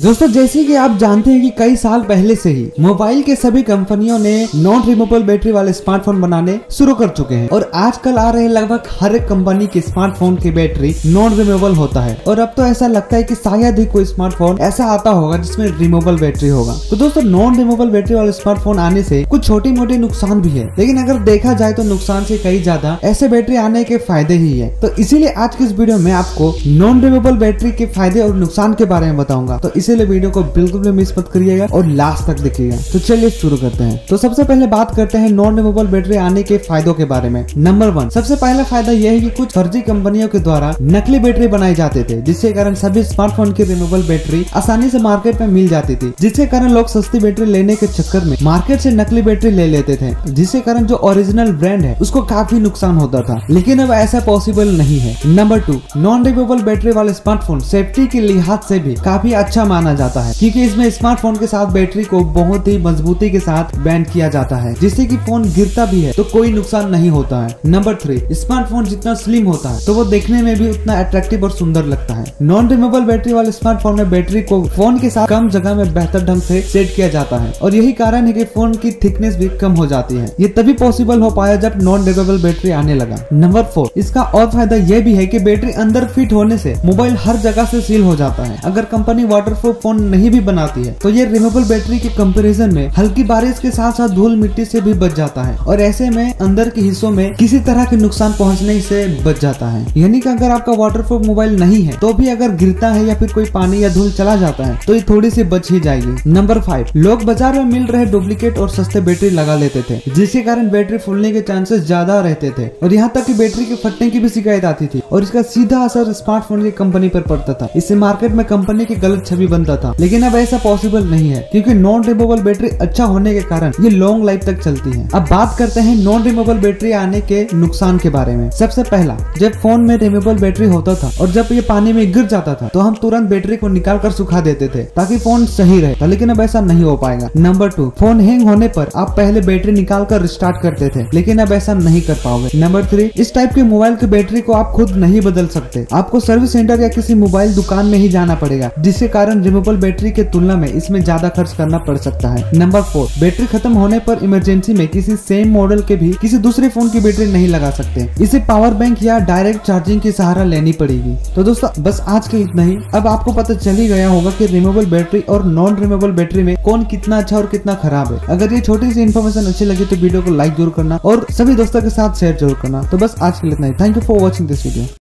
दोस्तों जैसे कि आप जानते हैं कि कई साल पहले से ही मोबाइल के सभी कंपनियों ने नॉन रिमूवेबल बैटरी वाले स्मार्टफोन बनाने शुरू कर चुके हैं और आजकल आ रहे लगभग हर एक कंपनी के स्मार्टफोन की बैटरी नॉन रिमूवेबल होता है। और अब तो ऐसा लगता है कि शायद ही कोई स्मार्टफोन ऐसा आता होगा जिसमें रिमूवेबल बैटरी होगा। तो दोस्तों नॉन रिमूवेबल बैटरी वाले स्मार्टफोन आने से कुछ छोटी मोटी नुकसान भी है, लेकिन अगर देखा जाए तो नुकसान से कई ज्यादा ऐसे बैटरी आने के फायदे ही है। तो इसीलिए आज की इस वीडियो में आपको नॉन रिमूवेबल बैटरी के फायदे और नुकसान के बारे में बताऊंगा। तो इसीलिए वीडियो को बिल्कुल भी मिस मत करिएगा और लास्ट तक देखिएगा। तो चलिए शुरू करते हैं। तो सबसे पहले बात करते हैं नॉन रिमूवेबल बैटरी आने के फायदों के बारे में। नंबर 1, सबसे पहला फायदा यह है कि कुछ फर्जी कंपनियों के द्वारा नकली बैटरी बनाई जाते थे, जिसके कारण सभी स्मार्टफोन की रिमूवेबल बैटरी आसानी से मार्केट में मिल जाती थी, जिसके कारण लोग सस्ती बैटरी लेने के चक्कर में मार्केट से नकली बैटरी ले लेते थे, जिसके कारण जो ओरिजिनल ब्रांड है उसको काफी नुकसान होता था। लेकिन अब ऐसा पॉसिबल नहीं है। नंबर 2, नॉन रिमूवेबल बैटरी वाले स्मार्टफोन सेफ्टी के लिहाज से भी काफी अच्छा माना जाता है, क्योंकि इसमें स्मार्टफोन के साथ बैटरी को बहुत ही मजबूती के साथ बैंड किया जाता है, जिससे कि फोन गिरता भी है तो कोई नुकसान नहीं होता है। नंबर 3, स्मार्टफोन जितना स्लिम होता है तो वो देखने में भी उतना अट्रैक्टिव और सुंदर लगता है। नॉन रिमूवेबल बैटरी वाले स्मार्टफोन में बैटरी को फोन के साथ कम जगह में बेहतर ढंग से सेट किया जाता है और यही कारण है कि फोन की थिकनेस भी कम हो जाती है। ये तभी पॉसिबल हो पाया जब नॉन रिमूवेबल बैटरी आने लगा। नंबर 4, इसका और फायदा यह भी है कि बैटरी अंदर फिट होने से मोबाइल हर जगह से सील हो जाता है। अगर कंपनी वाटरप्रूफ फोन नहीं भी बनाती है तो ये रिमूवेबल बैटरी के कंपैरिजन में हल्की बारिश के साथ साथ धूल मिट्टी से भी बच जाता है और ऐसे में अंदर के हिस्सों में किसी तरह के नुकसान पहुंचने से बच जाता है। यानी कि अगर आपका वाटरप्रूफ मोबाइल नहीं है तो भी अगर गिरता है या फिर कोई पानी या धूल चला जाता है तो ये थोड़ी सी बच ही जाएगी। नंबर 5, लोग बाजार में मिल रहे डुप्लीकेट और सस्ते बैटरी लगा लेते थे, जिसके कारण बैटरी फूलने के चांसेस ज्यादा रहते थे और यहाँ तक कि बैटरी के फटने की भी शिकायत आती थी और इसका सीधा असर स्मार्टफोन की कंपनी पर पड़ता था। इससे मार्केट में कंपनी की गलत छवि बनता था। लेकिन अब ऐसा पॉसिबल नहीं है, क्योंकि नॉन रिमूवेबल बैटरी अच्छा होने के कारण ये लॉन्ग लाइफ तक चलती है। अब बात करते हैं नॉन रिमूवेबल बैटरी आने के नुकसान के बारे में। सबसे पहला, जब फोन में रिमूवेबल बैटरी होता था और जब ये पानी में गिर जाता था तो हम तुरंत बैटरी को निकाल कर सुखा देते थे ताकि फोन सही रहे, लेकिन अब ऐसा नहीं हो पाएगा। नंबर 2, फोन हैंग होने पर आप पहले बैटरी निकाल कर रिस्टार्ट करते थे, लेकिन अब ऐसा नहीं कर पाओगे। नंबर 3, इस टाइप के मोबाइल की बैटरी को आप खुद नहीं बदल सकते, आपको सर्विस सेंटर या किसी मोबाइल दुकान में ही जाना पड़ेगा, जिसके कारण रिमूवेबल बैटरी के तुलना में इसमें ज्यादा खर्च करना पड़ सकता है। नंबर 4, बैटरी खत्म होने पर इमरजेंसी में किसी सेम मॉडल के भी किसी दूसरे फोन की बैटरी नहीं लगा सकते, इसे पावर बैंक या डायरेक्ट चार्जिंग की सहारा लेनी पड़ेगी। तो दोस्तों बस आज के इतना ही। अब आपको पता चल ही गया होगा कि रिमूवेबल बैटरी और नॉन रिमूवेबल बैटरी में कौन कितना अच्छा और कितना खराब है। अगर ये छोटी सी इन्फॉर्मेशन अच्छी लगी तो वीडियो को लाइक जरूर करना और सभी दोस्तों के साथ शेयर जरूर करना। तो बस आज के लिए इतना ही। Thank you for watching this video.